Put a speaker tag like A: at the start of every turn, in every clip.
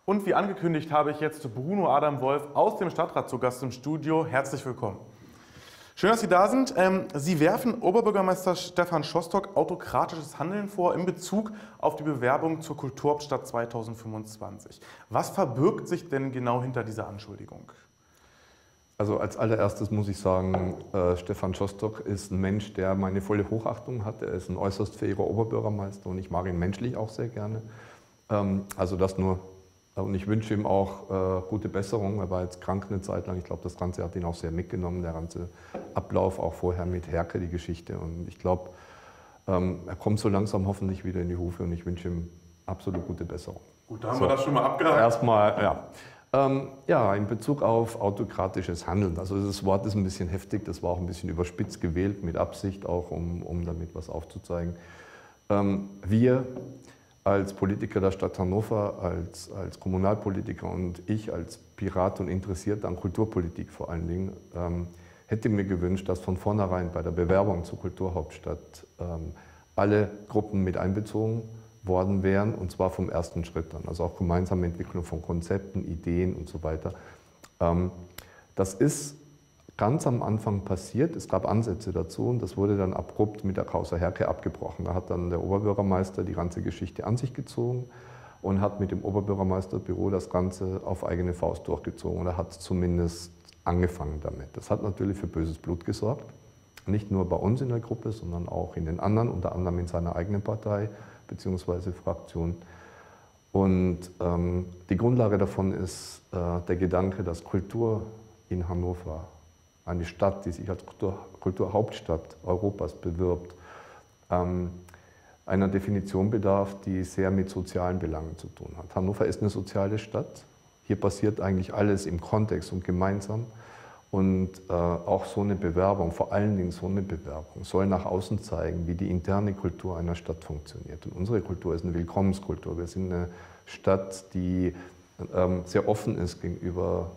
A: Und wie angekündigt habe ich jetzt Bruno Adam Wolf aus dem Stadtrat zu Gast im Studio. Herzlich willkommen. Schön, dass Sie da sind. Sie werfen Oberbürgermeister Stefan Shostak autokratisches Handeln vor in Bezug auf die Bewerbung zur Kulturhauptstadt 2025. Was verbirgt sich denn genau hinter dieser Anschuldigung?
B: Also als allererstes muss ich sagen, Stefan Shostak ist ein Mensch, der meine volle Hochachtung hat. Er ist ein äußerst fähiger Oberbürgermeister und ich mag ihn menschlich auch sehr gerne. Also das nur. Und ich wünsche ihm auch gute Besserung. Er war jetzt krank eine Zeit lang. Ich glaube, das Ganze hat ihn auch sehr mitgenommen, der ganze Ablauf, auch vorher mit Herke, die Geschichte. Und ich glaube, er kommt so langsam hoffentlich wieder in die Hufe und ich wünsche ihm absolut gute Besserung.
A: Gut, da haben wir das schon mal abgehakt.
B: Erstmal, ja. Ja, in Bezug auf autokratisches Handeln. Also das Wort ist ein bisschen heftig, das war auch ein bisschen überspitzt gewählt, mit Absicht auch, um damit was aufzuzeigen. Wir als Politiker der Stadt Hannover, als Kommunalpolitiker und ich als Pirat und interessiert an Kulturpolitik vor allen Dingen, hätte mir gewünscht, dass von vornherein bei der Bewerbung zur Kulturhauptstadt alle Gruppen mit einbezogen worden wären, und zwar vom ersten Schritt an, also auch gemeinsame Entwicklung von Konzepten, Ideen und so weiter. Das ist ganz am Anfang passiert, es gab Ansätze dazu und das wurde dann abrupt mit der Causa Herke abgebrochen. Da hat dann der Oberbürgermeister die ganze Geschichte an sich gezogen und hat mit dem Oberbürgermeisterbüro das Ganze auf eigene Faust durchgezogen, oder hat zumindest angefangen damit. Das hat natürlich für böses Blut gesorgt, nicht nur bei uns in der Gruppe, sondern auch in den anderen, unter anderem in seiner eigenen Partei bzw. Fraktion. Und die Grundlage davon ist der Gedanke, dass Kultur in Hannover, eine Stadt, die sich als Kulturhauptstadt Europas bewirbt, einer Definition bedarf, die sehr mit sozialen Belangen zu tun hat. Hannover ist eine soziale Stadt. Hier passiert eigentlich alles im Kontext und gemeinsam. Und auch so eine Bewerbung, vor allen Dingen so eine Bewerbung, soll nach außen zeigen, wie die interne Kultur einer Stadt funktioniert. Und unsere Kultur ist eine Willkommenskultur. Wir sind eine Stadt, die sehr offen ist gegenüber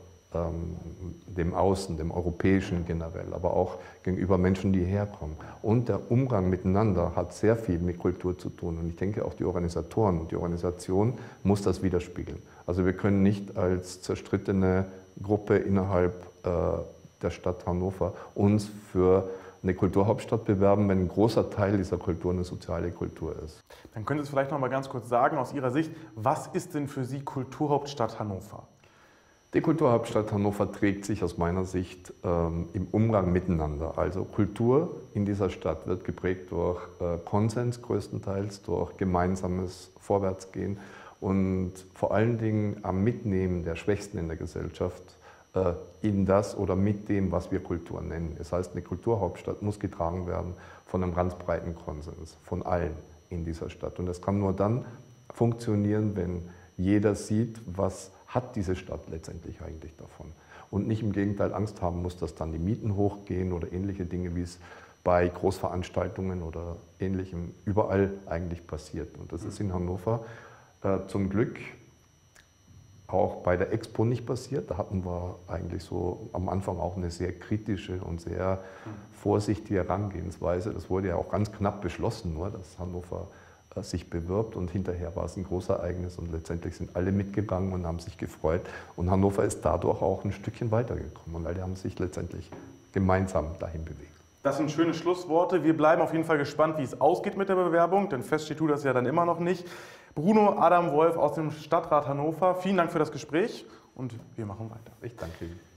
B: dem Außen, dem Europäischen generell, aber auch gegenüber Menschen, die herkommen. Und der Umgang miteinander hat sehr viel mit Kultur zu tun. Und ich denke, auch die Organisatoren und die Organisation muss das widerspiegeln. Also wir können nicht als zerstrittene Gruppe innerhalb der Stadt Hannover uns für eine Kulturhauptstadt bewerben, wenn ein großer Teil dieser Kultur eine soziale Kultur ist.
A: Dann können Sie es vielleicht noch mal ganz kurz sagen, aus Ihrer Sicht, was ist denn für Sie Kulturhauptstadt Hannover?
B: Die Kulturhauptstadt Hannover trägt sich aus meiner Sicht im Umgang miteinander. Also Kultur in dieser Stadt wird geprägt durch Konsens größtenteils, durch gemeinsames Vorwärtsgehen und vor allen Dingen am Mitnehmen der Schwächsten in der Gesellschaft in das oder mit dem, was wir Kultur nennen. Das heißt, eine Kulturhauptstadt muss getragen werden von einem ganz breiten Konsens, von allen in dieser Stadt. Und das kann nur dann funktionieren, wenn jeder sieht, was hat diese Stadt letztendlich eigentlich davon. Und nicht im Gegenteil Angst haben muss, dass dann die Mieten hochgehen oder ähnliche Dinge, wie es bei Großveranstaltungen oder Ähnlichem überall eigentlich passiert. Und das ist in Hannover zum Glück auch bei der Expo nicht passiert. Da hatten wir eigentlich so am Anfang auch eine sehr kritische und sehr vorsichtige Herangehensweise. Das wurde ja auch ganz knapp beschlossen, nur dass Hannover sich bewirbt, und hinterher war es ein Großereignis und letztendlich sind alle mitgegangen und haben sich gefreut. Und Hannover ist dadurch auch ein Stückchen weitergekommen und alle haben sich letztendlich gemeinsam dahin bewegt.
A: Das sind schöne Schlussworte. Wir bleiben auf jeden Fall gespannt, wie es ausgeht mit der Bewerbung, denn feststeht tut das ja dann immer noch nicht. Bruno Adam Wolf aus dem Stadtrat Hannover, vielen Dank für das Gespräch und wir machen weiter.
B: Ich danke Ihnen.